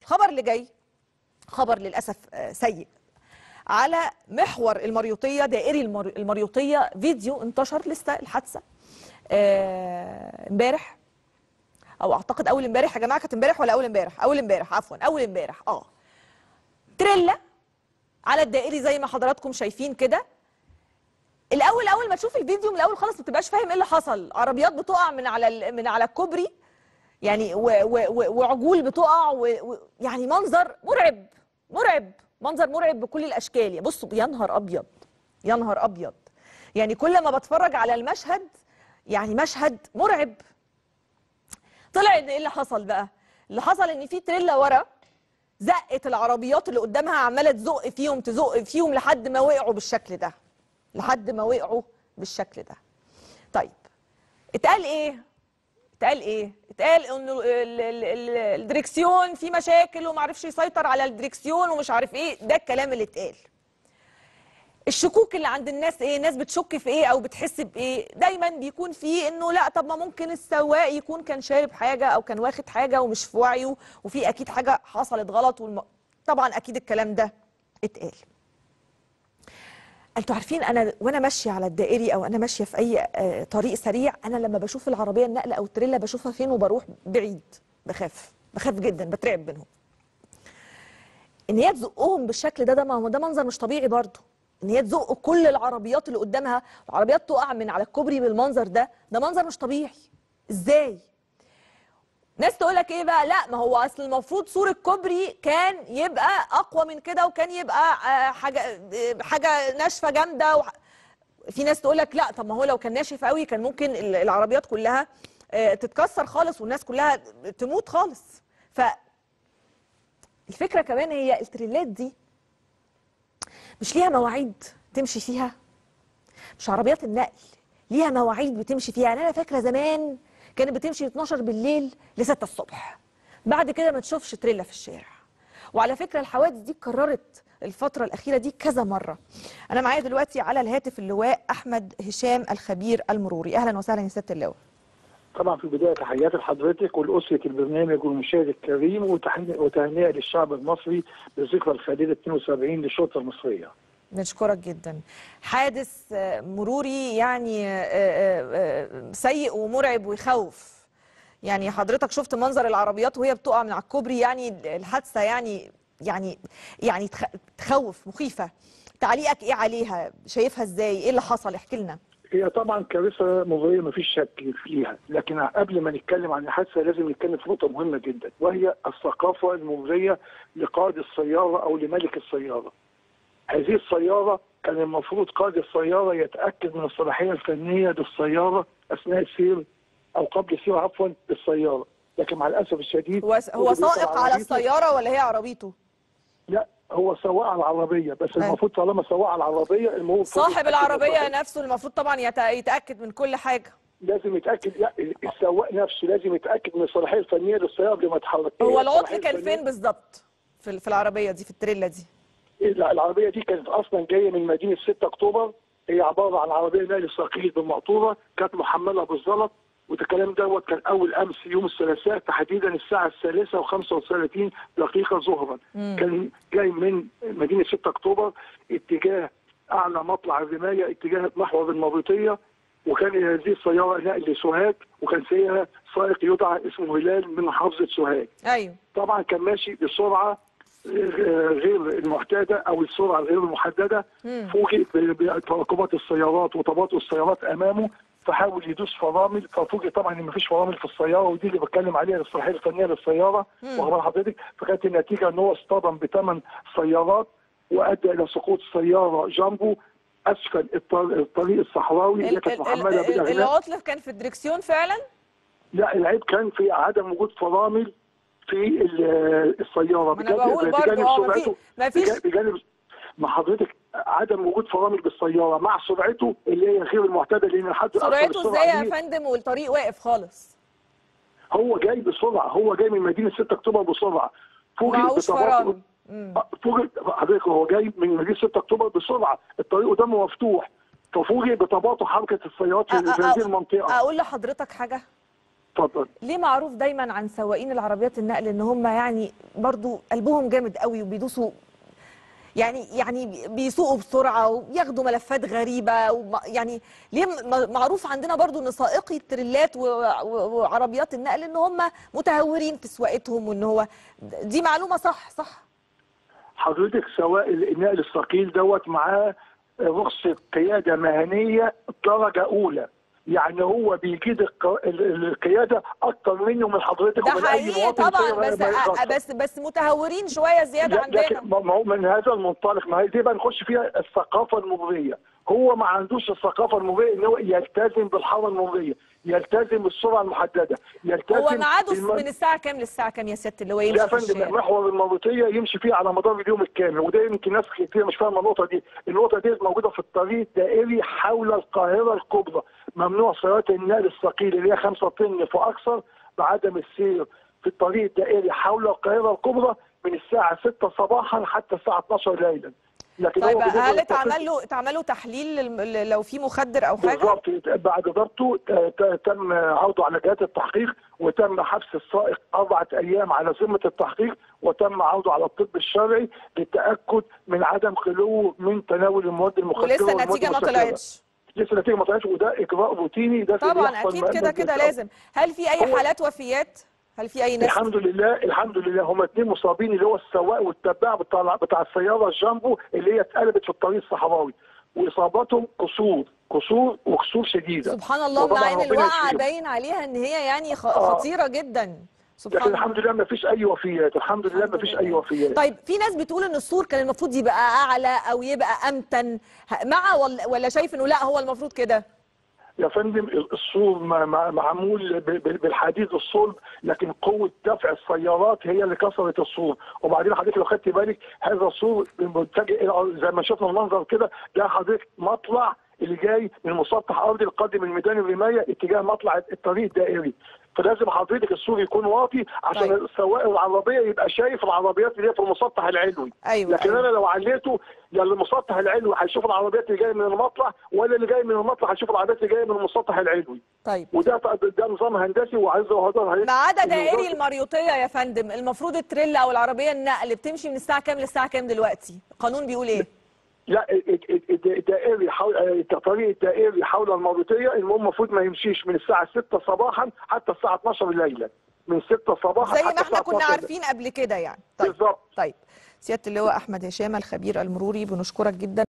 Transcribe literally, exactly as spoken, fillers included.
الخبر اللي جاي خبر للاسف سيء. على محور المريوطيه، دائري المريوطيه، فيديو انتشر لسه الحادثه امبارح آه او اعتقد اول امبارح يا جماعه. كانت امبارح ولا اول امبارح؟ اول امبارح عفوا اول امبارح. اه تريلا على الدائري زي ما حضراتكم شايفين كده. الاول اول ما تشوف الفيديو من الاول خالص ما بتبقاش فاهم ايه اللي حصل. عربيات بتقع من على من على الكوبري يعني، و و و وعجول بتقع، ويعني منظر مرعب مرعب منظر مرعب بكل الاشكال. يا بصوا يا نهار ابيض يا نهار ابيض، يعني كل ما بتفرج على المشهد يعني مشهد مرعب. طلع ان ايه اللي حصل بقى؟ اللي حصل ان في تريلا ورا زقت العربيات اللي قدامها، عماله تزق فيهم تزق فيهم لحد ما وقعوا بالشكل ده لحد ما وقعوا بالشكل ده. طيب اتقال ايه؟ اتقال ايه؟ اتقال انه الدريكسيون فيه مشاكل وما عرفش يسيطر على الدريكسيون ومش عارف ايه. ده الكلام اللي اتقال. الشكوك اللي عند الناس ايه؟ الناس بتشك في ايه او بتحس بايه؟ دايما بيكون فيه انه لا، طب ما ممكن السواق يكون كان شارب حاجه او كان واخد حاجه ومش في وعيه، وفي اكيد حاجه حصلت غلط والم... طبعا اكيد الكلام ده اتقال. انتوا عارفين انا وانا ماشيه على الدائري او انا ماشيه في اي آه طريق سريع، انا لما بشوف العربيه النقل او التريلا بشوفها فين وبروح بعيد، بخاف بخاف جدا، بترعب منهم. ان هي تزقهم بالشكل ده، ده ما ده منظر مش طبيعي برضه. ان هي تزق كل العربيات اللي قدامها وعربيات تقع من على الكوبري بالمنظر ده، ده منظر مش طبيعي. ازاي؟ ناس تقول لك ايه بقى؟ لا ما هو اصل المفروض سور الكوبري كان يبقى اقوى من كده، وكان يبقى حاجه حاجه ناشفه جامده. وح... في ناس تقول لك لا، طب ما هو لو كان ناشف قوي كان ممكن العربيات كلها تتكسر خالص والناس كلها تموت خالص. ف الفكره كمان هي التريلات دي مش ليها مواعيد تمشي فيها؟ مش عربيات النقل ليها مواعيد بتمشي فيها؟ يعني انا فاكره زمان كانت بتمشي من اتناشر بالليل ل ستة الصبح، بعد كده ما تشوفش تريلا في الشارع. وعلى فكره الحوادث دي اتكررت الفتره الاخيره دي كذا مره. انا معايا دلوقتي على الهاتف اللواء احمد هشام الخبير المروري. اهلا وسهلا يا سياده اللواء. طبعا في البدايه تحياتي لحضرتك ولاسره البرنامج والمشاهد الكريم، وتهنئه للشعب المصري بالذكرى الخالده اتنين وسبعين للشرطه المصريه. نشكرك جدا. حادث مروري يعني سيء ومرعب ويخوف. يعني حضرتك شفت منظر العربيات وهي بتقع من على الكوبري، يعني الحادثه يعني يعني يعني تخوف، مخيفه. تعليقك ايه عليها؟ شايفها ازاي؟ ايه اللي حصل؟ احكي لنا. هي طبعا كارثه مروريه ما فيش شك فيها، لكن قبل ما نتكلم عن الحادثه لازم نتكلم في نقطه مهمه جدا، وهي الثقافه المروريه لقائد السياره او لمالك السياره. هذه السياره كان المفروض قائد السياره يتاكد من الصلاحيه الفنيه للسياره اثناء السير او قبل السير عفوا للسياره، لكن مع الاسف الشديد هو هو سائق على السياره ولا هي عربيته؟ لا هو سواق على العربيه، بس أه. المفروض طالما سواق على العربيه المفروض صاحب العربيه نفسه المفروض طبعا يتاكد من كل حاجه. لازم يتاكد، لا السواق نفسه لازم يتاكد من الصلاحيه الفنيه للسياره قبل ما يتحرك. هو العطل كان فين بالظبط في في العربيه دي، في التريلا دي؟ لا العربيه دي كانت اصلا جايه من مدينه ستة اكتوبر، هي عباره عن عربيه نقل ثقيل بالمقطوره، كانت محمله بالزلط، وده الكلام دوت كان اول امس يوم الثلاثاء تحديدا الساعه الثالثه وخمسة وثلاثين دقيقه ظهرا. كان جاي من مدينه ستة اكتوبر اتجاه اعلى مطلع الرمايه اتجاه محور المريوطيه، وكان هذه السياره نقل لسوهاج، وكان فيها سائق يدعى اسمه هلال من محافظه سوهاج. ايوه طبعا كان ماشي بسرعه غير المعتاده او السرعه غير المحدده، فوجئ بتراكمات السيارات وتباطؤ السيارات امامه، فحاول يدوس فرامل، ففوجئ طبعا ان مفيش فرامل في السياره، ودي اللي بتكلم عليها الصلاحيه الفنيه للسياره واخبار حضرتك. فكانت النتيجه ان هو اصطدم بثمان سيارات وادى الى سقوط سياره جامبو اسفل الطريق الصحراوي اللي كانت محمله بالاغنام. العطل كان في الدركسيون فعلا؟ لا العيب كان في عدم وجود فرامل في السياره. ما انا بقول برضه اه ما فيش بجانب مع حضرتك عدم وجود فرامل بالسياره مع سرعته اللي هي غير المعتاده، لان حد سرعته ازاي يا فندم والطريق واقف خالص؟ هو جاي بسرعه، هو جاي من مدينه ستة اكتوبر بسرعه، فوجئ بتباطؤ. فوجئ حضرتك هو جاي من مدينه ستة اكتوبر بسرعه، الطريق قدامه مفتوح، ففوجئ بتباطؤ حركه السيارات في هذه المنطقه. اقول لحضرتك حاجه؟ اتفضل. ليه معروف دايما عن سواقين العربيات النقل ان هم يعني برضو قلبهم جامد قوي وبيدوسوا، يعني يعني بيسوقوا بسرعه وياخدوا ملفات غريبه وم- يعني ليه م- معروف عندنا برضو ان سائقي التريلات و- و- وعربيات النقل ان هم متهورين في سواقتهم، وان هو دي معلومه صح صح؟ حضرتك سواء النقل الثقيل دوت معاه رخصة قيادة مهنية درجة أولى، يعني هو بيجيد الق- ال- القيادة أكتر منه من حضرتك ده ومن أي حقيقي مواطن طبعا، تاني بس ما يخصص. بس بس متهورين شويه زياده لا- لكن عندنا. ما هو من هذا المنطلق، ما هي دي بقى نخش فيها الثقافه المروريه. هو ما عندوش الثقافه المروريه ان هو يلتزم بالحاره المروريه، يلتزم بالسرعه المحدده، يلتزم هو ميعاده بالم- من الساعه كام للساعه كام يا سياده اللي هو يا يمشي في فندم الشارع؟ محور المرورية يمشي فيه على مدار اليوم الكامل، وده يمكن ناس كتير مش فاهمه النقطه دي. النقطه دي موجوده في الطريق الدائري حول القاهره الكبرى. ممنوع سيارات النقل الثقيل اللي هي خمسة طن فاكثر بعدم السير في الطريق الدائري حول القاهره الكبرى من الساعه ستة صباحا حتى الساعه اتناشر ليلا. لكن طيب هو بالنسبة هل للتخطيط- اتعمل له اتعمل له تحليل لل- لو في مخدر او حاجه؟ بالظبط، بعد ضبطه ت- ت- تم عرضه على جهات التحقيق، وتم حبس السائق أربعة أيام على ذمة التحقيق، وتم عرضه على الطب الشرعي للتأكد من عدم خلوه من تناول المواد المخدرة ولسه والمواد النتيجه ما المسكرة. طلعتش؟ لسه النتيجة ما طلعتش، وده إجراء روتيني ده طبعا بيحصل اكيد ما- كده كده ما- لازم. هل في اي هو- حالات وفيات؟ هل في اي ناس؟ الحمد لله الحمد لله هم اثنين مصابين، اللي هو السواق والتباع بتاع بتاع السياره الجامبو اللي هي اتقلبت في الطريق الصحراوي، واصاباتهم كسور كسور وكسور شديده. سبحان الله، وطبعاً مع ان ربنا الوقعه يشفيهم. باين عليها ان هي يعني خ- آه. خطيره جدا. سبحان لكن الله. الحمد لله ما فيش اي وفيات، الحمد لله ما فيش اي وفيات. طيب في ناس بتقول ان السور كان المفروض يبقى اعلى او يبقى امتن، ه- مع ولا ولا شايف انه لا هو المفروض كده؟ يا فندم السور ما- ما- معمول ب- ب- بالحديد الصلب، لكن قوه دفع السيارات هي اللي كسرت السور. وبعدين حضرتك لو خدت بالك هذا السور متجه إلى- زي ما شفنا المنظر كده، ده حضرتك مطلع اللي جاي من مسطح ارضي القادم من ميدان الرمايه اتجاه مطلع الطريق الدائري، فلازم حضرتك السور يكون واطي عشان طيب. السواق العربيه يبقى شايف العربيات اللي هي في المسطح العلوي. أيوة، لكن أيوة. انا لو عليته يا المسطح العلوي هيشوف العربيات اللي جايه من المطلع، ولا اللي جاي من المطلع هيشوف العربيات اللي جايه من المسطح العلوي. طيب وده ده نظام هندسي وعايز وهذا ما عدا دائري المريوطيه يا فندم، المفروض التريل او العربيه النقل بتمشي من الساعه كام للساعه كام دلوقتي؟ القانون بيقول ايه؟ لا الدائري حول الطريق الدائري حول المريوطيه المفروض ما يمشيش من الساعه ستة صباحا حتى الساعه اتناشر ليلا، من ستة صباحا زي حتى ما احنا الساعة كنا اتناشر. عارفين قبل كده يعني. طيب بالظبط. طيب سياده اللواء احمد هشام الخبير المروري بنشكرك جدا.